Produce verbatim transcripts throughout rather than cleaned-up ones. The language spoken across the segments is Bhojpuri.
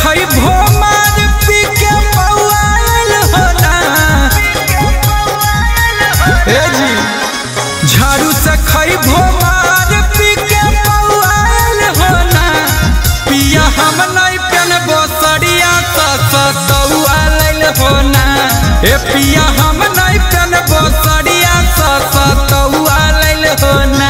खइबो मार पी के पौआल हो ना। ए जी झाड़ू से खइबो मार पी के पौआल हो ना। पिया हम नहीं पेनबो सड़िया सतौआल हो ना। ए पिया हम नहीं पेनबो सड़िया सतौआल हो ना।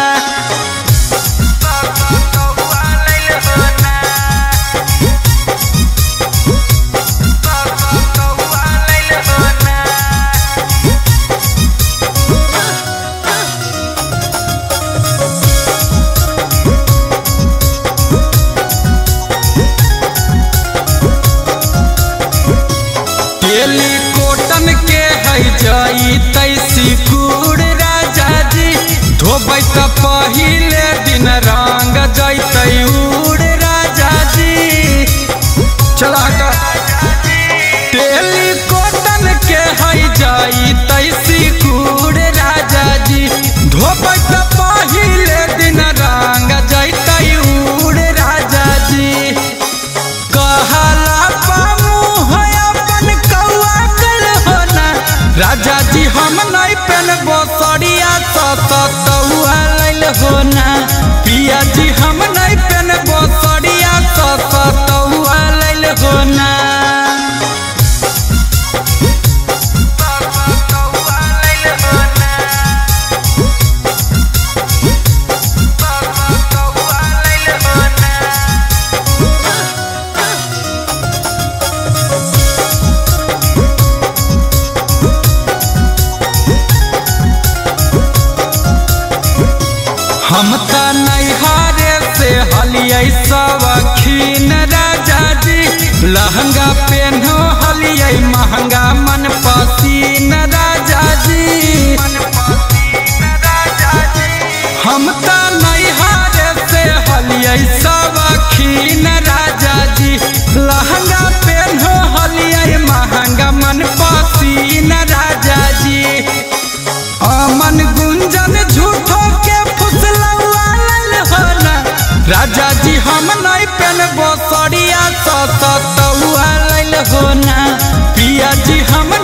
कोटन के है जाई तैसी कूड़ राजा जी। धोबै त पहिले दिन रंग जैतै उड़ राजा जी। चला तेली कोटन के है जाई तैसी कूड़ राजा जी। धोबै त पहिले दिन रंग जैतै उड़ राजा जी। कहला राजा जी हम नहीं पेनबो सड़िया सतौआल हो ना। पिया जी हम नहीं पेनबो सड़िया सतौआल हो ना। हम त नैहारे से हलियै सवखीन राजा जी। लहंगा पेन्हो हलियै महंगा मन पसीन राजा जी। हम त नैहारे से हलियै सवखीन राजा जी। लहंगा पेन्हो हलियै महंगा मन पसीन राजा जी। अमन गुंजन झूठो के राजा जी हम नहीं पेनबो सड़िया सतौआल हो ना। पिया जी हम